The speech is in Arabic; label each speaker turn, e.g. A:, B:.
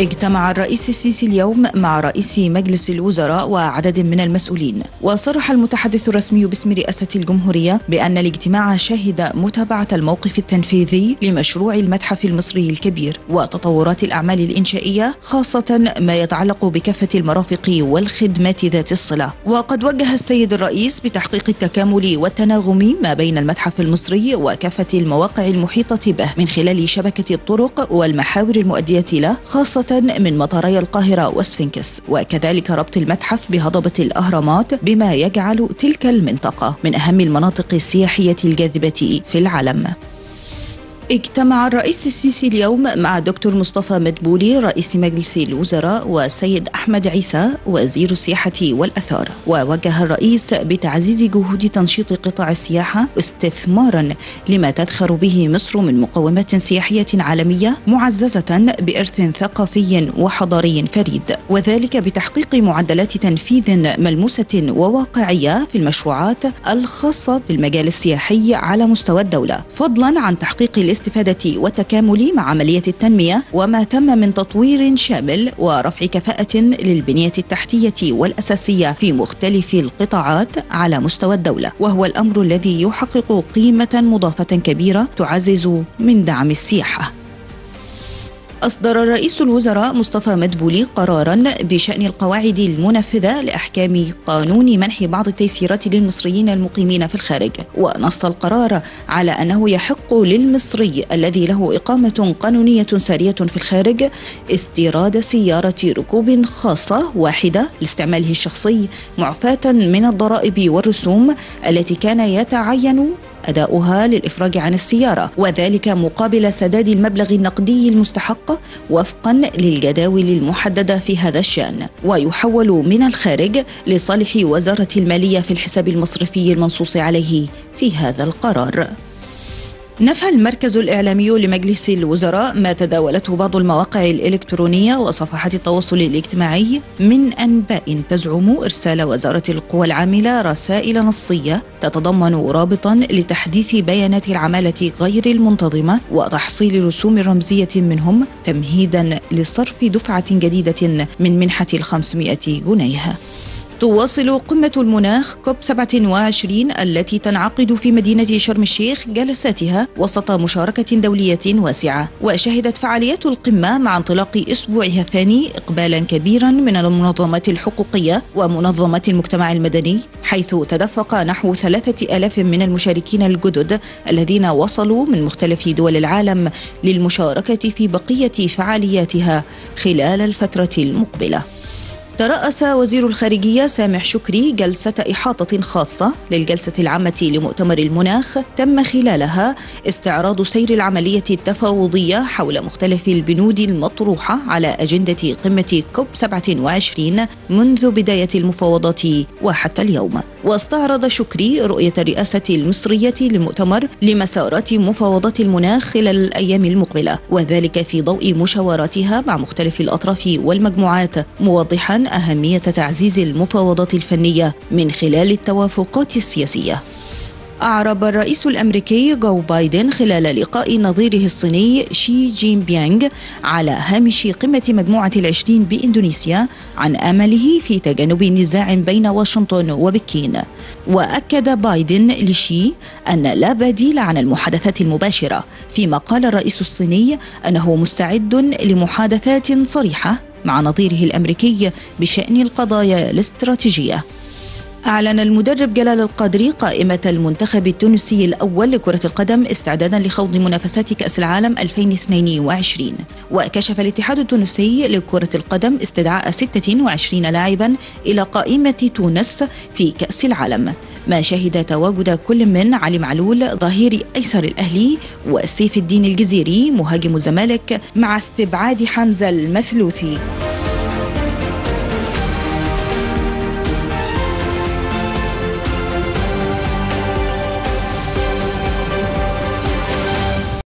A: اجتمع الرئيس السيسي اليوم مع رئيس مجلس الوزراء وعدد من المسؤولين، وصرح المتحدث الرسمي باسم رئاسة الجمهورية بأن الاجتماع شهد متابعة الموقف التنفيذي لمشروع المتحف المصري الكبير وتطورات الأعمال الإنشائية، خاصة ما يتعلق بكافة المرافق والخدمات ذات الصلة. وقد وجه السيد الرئيس بتحقيق التكامل والتناغم ما بين المتحف المصري وكافة المواقع المحيطة به من خلال شبكة الطرق والمحاور المؤدية له، خاصة من مطاري القاهرة وسفنكس، وكذلك ربط المتحف بهضبة الأهرامات بما يجعل تلك المنطقة من أهم المناطق السياحية الجاذبة في العالم. اجتمع الرئيس السيسي اليوم مع دكتور مصطفى مدبولي رئيس مجلس الوزراء والسيد أحمد عيسى وزير السياحة والأثار، ووجه الرئيس بتعزيز جهود تنشيط قطاع السياحة استثمارا لما تدخر به مصر من مقومات سياحية عالمية معززة بإرث ثقافي وحضاري فريد، وذلك بتحقيق معدلات تنفيذ ملموسة وواقعية في المشروعات الخاصة بالمجال السياحي على مستوى الدولة، فضلا عن تحقيق الاستفادة والتكامل مع عملية التنمية وما تم من تطوير شامل ورفع كفاءة للبنية التحتية والأساسية في مختلف القطاعات على مستوى الدولة، وهو الأمر الذي يحقق قيمة مضافة كبيرة تعزز من دعم السياحة. أصدر رئيس الوزراء مصطفى مدبولي قراراً بشأن القواعد المنفذة لأحكام قانون منح بعض التيسيرات للمصريين المقيمين في الخارج، ونص القرار على أنه يحق للمصري الذي له إقامة قانونية سارية في الخارج استيراد سيارة ركوب خاصة واحدة لاستعماله الشخصي معفاة من الضرائب والرسوم التي كان يتعين أداؤها للإفراج عن السيارة، وذلك مقابل سداد المبلغ النقدي المستحق وفقا للجداول المحددة في هذا الشأن، ويحول من الخارج لصالح وزارة المالية في الحساب المصرفي المنصوص عليه في هذا القرار. نفى المركز الإعلامي لمجلس الوزراء ما تداولته بعض المواقع الإلكترونية وصفحات التواصل الاجتماعي من أنباء تزعم إرسال وزارة القوى العاملة رسائل نصية تتضمن رابطا لتحديث بيانات العمالة غير المنتظمة وتحصيل رسوم رمزية منهم تمهيدا لصرف دفعة جديدة من منحة 500 جنيه. تواصل قمة المناخ كوب 27 التي تنعقد في مدينة شرم الشيخ جلساتها وسط مشاركة دولية واسعة، وشهدت فعاليات القمة مع انطلاق أسبوعها الثاني إقبالا كبيرا من المنظمات الحقوقية ومنظمات المجتمع المدني، حيث تدفق نحو 3000 من المشاركين الجدد الذين وصلوا من مختلف دول العالم للمشاركة في بقية فعالياتها خلال الفترة المقبلة. ترأس وزير الخارجية سامح شكري جلسة إحاطة خاصة للجلسة العامة لمؤتمر المناخ تم خلالها استعراض سير العملية التفاوضية حول مختلف البنود المطروحة على أجندة قمة كوب 27 منذ بداية المفاوضات وحتى اليوم. واستعرض شكري رؤية الرئاسة المصرية للمؤتمر لمسارات مفاوضات المناخ خلال الأيام المقبلة، وذلك في ضوء مشاوراتها مع مختلف الأطراف والمجموعات، موضحا أهمية تعزيز المفاوضات الفنية من خلال التوافقات السياسية. أعرب الرئيس الأمريكي جو بايدن خلال لقاء نظيره الصيني شي جين بيانغ على هامش قمة مجموعة العشرين بإندونيسيا عن أمله في تجنب نزاع بين واشنطن وبكين. وأكد بايدن لشي أن لا بديل عن المحادثات المباشرة، فيما قال الرئيس الصيني أنه مستعد لمحادثات صريحة مع نظيره الأمريكي بشأن القضايا الاستراتيجية. أعلن المدرب جلال القادري قائمة المنتخب التونسي الأول لكرة القدم استعدادا لخوض منافسات كأس العالم 2022، وكشف الاتحاد التونسي لكرة القدم استدعاء 26 لاعبا إلى قائمة تونس في كأس العالم، ما شهد تواجد كل من علي معلول ظهير أيسر الأهلي وسيف الدين الجزيري مهاجم الزمالك مع استبعاد حمزة المثلوثي.